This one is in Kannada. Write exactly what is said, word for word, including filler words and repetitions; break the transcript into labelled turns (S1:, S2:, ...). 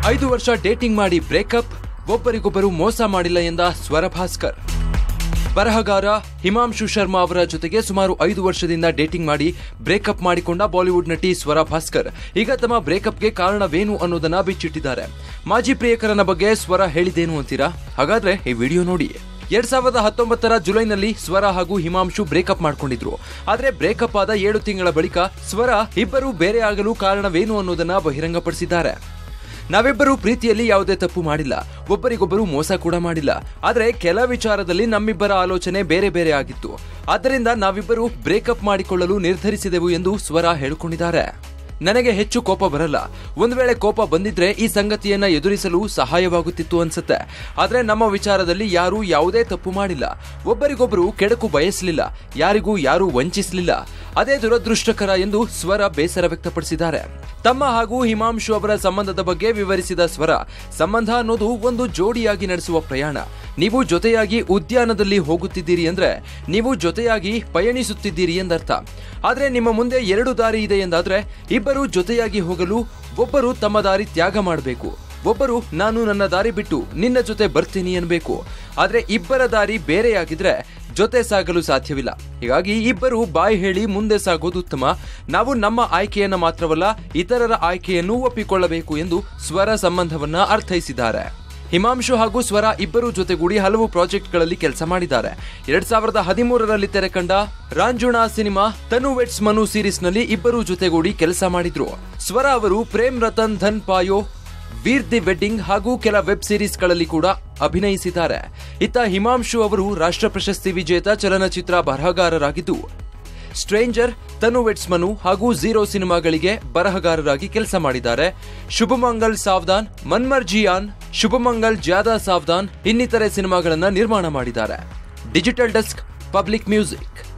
S1: ಐದು ವರ್ಷ ಡೇಟಿಂಗ್ ಮಾಡಿ ಬ್ರೇಕಪ್, ಒಬ್ಬರಿಗೊಬ್ಬರು ಮೋಸ ಮಾಡಿಲ್ಲ ಎಂದ ಸ್ವರ ಭಾಸ್ಕರ್. ಬರಹಗಾರ ಹಿಮಾಂಶು ಶರ್ಮಾ ಅವರ ಜೊತೆಗೆ ಸುಮಾರು ಐದು ವರ್ಷದಿಂದ ಡೇಟಿಂಗ್ ಮಾಡಿ ಬ್ರೇಕಪ್ ಮಾಡಿಕೊಂಡ ಬಾಲಿವುಡ್ ನಟಿ ಸ್ವರ ಭಾಸ್ಕರ್ ಈಗ ತಮ್ಮ ಬ್ರೇಕಪ್ಗೆ ಕಾರಣವೇನು ಅನ್ನೋದನ್ನ ಬಿಚ್ಚಿಟ್ಟಿದ್ದಾರೆ. ಮಾಜಿ ಪ್ರಿಯಕರನ ಬಗ್ಗೆ ಸ್ವರ ಹೇಳಿದೇನು ಅಂತೀರಾ? ಹಾಗಾದ್ರೆ ಈ ವಿಡಿಯೋ ನೋಡಿ. ಎರಡ್ ಸಾವಿರದ ಹತ್ತೊಂಬತ್ತರ ಜುಲೈನಲ್ಲಿ ಸ್ವರ ಹಾಗೂ ಹಿಮಾಂಶು ಬ್ರೇಕಪ್ ಮಾಡ್ಕೊಂಡಿದ್ರು. ಆದ್ರೆ ಬ್ರೇಕಪ್ ಆದ ಏಳು ತಿಂಗಳ ಬಳಿಕ ಸ್ವರ ಇಬ್ಬರು ಬೇರೆ ಆಗಲು ಕಾರಣವೇನು ಅನ್ನೋದನ್ನ ಬಹಿರಂಗಪಡಿಸಿದ್ದಾರೆ. ನಾವಿಬ್ಬರು ಪ್ರೀತಿಯಲ್ಲಿ ಯಾವುದೇ ತಪ್ಪು ಮಾಡಿಲ್ಲ, ಒಬ್ಬರಿಗೊಬ್ಬರು ಮೋಸ ಕೂಡ ಮಾಡಿಲ್ಲ. ಆದ್ರೆ ಕೆಲ ವಿಚಾರದಲ್ಲಿ ನಮ್ಮಿಬ್ಬರ ಆಲೋಚನೆ ಬೇರೆ ಬೇರೆ ಆಗಿತ್ತು. ಆದ್ದರಿಂದ ನಾವಿಬ್ಬರು ಬ್ರೇಕಪ್ ಮಾಡಿಕೊಳ್ಳಲು ನಿರ್ಧರಿಸಿದೆವು ಎಂದು ಸ್ವರ ಹೇಳಿಕೊಂಡಿದ್ದಾರೆ. ನನಗೆ ಹೆಚ್ಚು ಕೋಪ ಬರಲ್ಲ. ಒಂದು ವೇಳೆ ಕೋಪ ಬಂದಿದ್ರೆ ಈ ಸಂಗತಿಯನ್ನ ಎದುರಿಸಲು ಸಹಾಯವಾಗುತ್ತಿತ್ತು ಅನ್ಸುತ್ತೆ. ಆದ್ರೆ ನಮ್ಮ ವಿಚಾರದಲ್ಲಿ ಯಾರೂ ಯಾವುದೇ ತಪ್ಪು ಮಾಡಿಲ್ಲ, ಒಬ್ಬರಿಗೊಬ್ಬರು ಕೆಡಕು ಬಯಸಲಿಲ್ಲ, ಯಾರಿಗೂ ಯಾರೂ ವಂಚಿಸಲಿಲ್ಲ. ಅದೇ ದುರದೃಷ್ಟಕರ ಎಂದು ಸ್ವರ ಬೇಸರ ವ್ಯಕ್ತಪಡಿಸಿದ್ದಾರೆ. ತಮ್ಮ ಹಾಗೂ ಹಿಮಾಂಶು ಅವರ ಸಂಬಂಧದ ಬಗ್ಗೆ ವಿವರಿಸಿದ ಸ್ವರ, ಸಂಬಂಧ ಅನ್ನೋದು ಒಂದು ಜೋಡಿಯಾಗಿ ನಡೆಸುವ ಪ್ರಯಾಣ. ನೀವು ಜೊತೆಯಾಗಿ ಉದ್ಯಾನದಲ್ಲಿ ಹೋಗುತ್ತಿದ್ದೀರಿ ಅಂದ್ರೆ ನೀವು ಜೊತೆಯಾಗಿ ಪಯಣಿಸುತ್ತಿದ್ದೀರಿ ಎಂದರ್ಥ. ಆದ್ರೆ ನಿಮ್ಮ ಮುಂದೆ ಎರಡು ದಾರಿ ಇದೆ ಎಂದಾದ್ರೆ ಇಬ್ಬರು ಜೊತೆಯಾಗಿ ಹೋಗಲು ಒಬ್ಬರು ತಮ್ಮ ದಾರಿ ತ್ಯಾಗ ಮಾಡಬೇಕು, ಒಬ್ಬರು ನಾನು ನನ್ನ ದಾರಿ ಬಿಟ್ಟು ನಿನ್ನ ಜೊತೆ ಬರ್ತೀನಿ ಅನ್ಬೇಕು. ಆದ್ರೆ ಇಬ್ಬರ ದಾರಿ ಬೇರೆಯಾಗಿದ್ರೆ ಜೊತೆ ಸಾಗಲು ಸಾಧ್ಯವಿಲ್ಲ. ಹೀಗಾಗಿ ಇಬ್ಬರು ಬಾಯಿ ಹೇಳಿ ಮುಂದೆ ಸಾಗೋದು ಉತ್ತಮ. ನಾವು ನಮ್ಮ ಆಯ್ಕೆಯನ್ನ ಮಾತ್ರವಲ್ಲ ಇತರರ ಆಯ್ಕೆಯನ್ನು ಒಪ್ಪಿಕೊಳ್ಳಬೇಕು ಎಂದು ಸ್ವರ ಸಂಬಂಧವನ್ನ ಅರ್ಥೈಸಿದ್ದಾರೆ. ಹಿಮಾಂಶು ಹಾಗೂ ಸ್ವರ ಇಬ್ಬರು ಜೊತೆಗೂಡಿ ಹಲವು ಪ್ರಾಜೆಕ್ಟ್ಗಳಲ್ಲಿ ಕೆಲಸ ಮಾಡಿದ್ದಾರೆ. ಎರಡ್ ಸಾವಿರದ ಹದಿಮೂರರಲ್ಲಿ ತೆರೆಕಂಡ Raanjhanaa cinema Tanu weds Manu series ನಲ್ಲಿ ಇಬ್ಬರು ಜೊತೆಗೂಡಿ ಕೆಲಸ ಮಾಡಿದ್ರು. ಸ್ವರ ಅವರು ಪ್ರೇಮ್ ರತನ್ ಧನ್ ಪಾಯೋ, ವೀರ್ ದಿ ವೆಡ್ಡಿಂಗ್ ಹಾಗೂ ಕೆಲ ವೆಬ್ ಸೀರೀಸ್ ಗಳಲ್ಲಿ ಕೂಡ ಅಭಿನಯಿಸಿದ್ದಾರೆ. ಇತ್ತ ಹಿಮಾಂಶು ಅವರು ರಾಷ್ಟ್ರ ಪ್ರಶಸ್ತಿ ವಿಜೇತ ಚಲನಚಿತ್ರ ಬರಹಗಾರರಾಗಿದ್ದು ಸ್ಟ್ರೇಂಜರ್, ತನು ವೆಟ್ಸ್ ಮನು ಹಾಗೂ ಝೀರೋ ಸಿನಿಮಾಗಳಿಗೆ ಬರಹಗಾರರಾಗಿ ಕೆಲಸ ಮಾಡಿದ್ದಾರೆ. ಶುಭಮಂಗಲ್ ಸಾವ್ದಾನ್, ಮನ್ಮರ್ ಜಿಯಾನ್, ಶುಭಮಂಗಲ್ ಜ್ಯಾದಾ ಸಾವ್ದಾನ್ ಇನ್ನಿತರೆ ಸಿನಿಮಾಗಳನ್ನ ನಿರ್ಮಾಣ ಮಾಡಿದ್ದಾರೆ. Digital desk, public music.